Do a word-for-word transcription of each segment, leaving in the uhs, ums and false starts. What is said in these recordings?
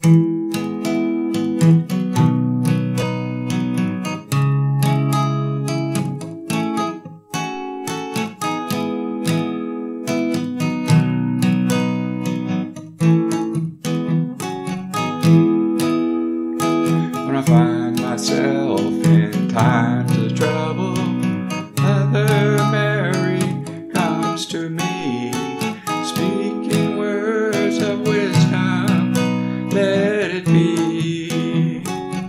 When I find myself in times of trouble, Mother Mary comes to me, speaking words of wisdom, let it be.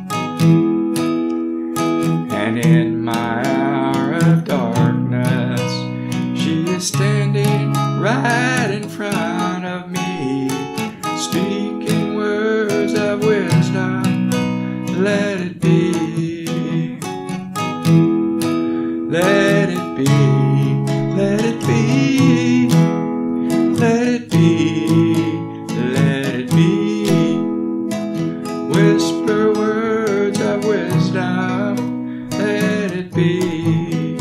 And in my hour of darkness, she is standing right in front of me, speaking words of wisdom, let it be. Let it be, let it be, let it be, let it be. Whisper words of wisdom, let it be.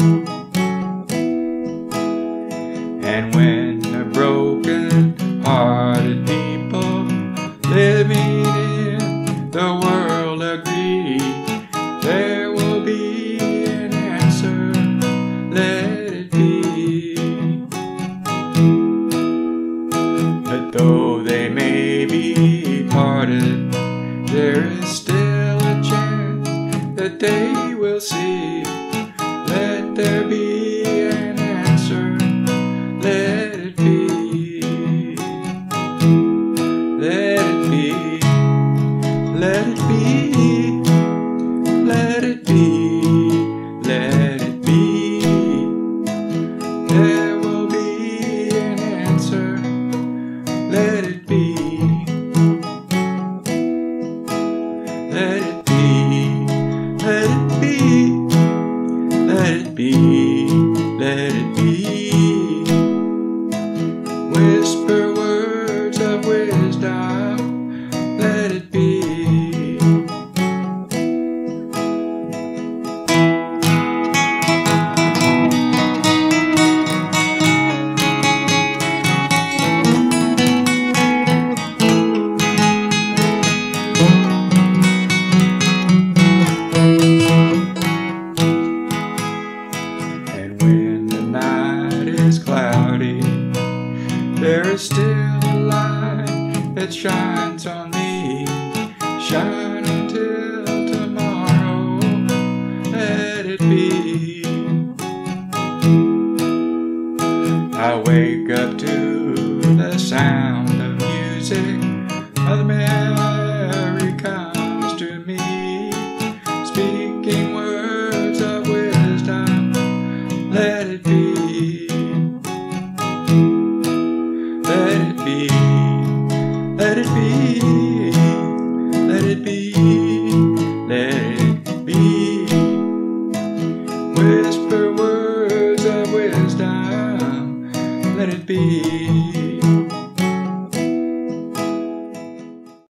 And when the broken-hearted people living in the world agree, there will be an answer, let it be. But though they may be parted, there is still a chance that they will see. Let there be an answer, let it be. Let it be, let it be, let it be, let it be. There will be an answer, let it be. Let it be, let it be, let it be, let it be. Whisper words of wisdom, let it be. And when the night is cloudy, there is still a light that shines on me. Shine until tomorrow, let it be. I wake up to the sound of music. Mother Mary comes to me, speaking words of wisdom, let it be. Let it be, let it be, let it be, let it be. Whisper words of wisdom, let it be.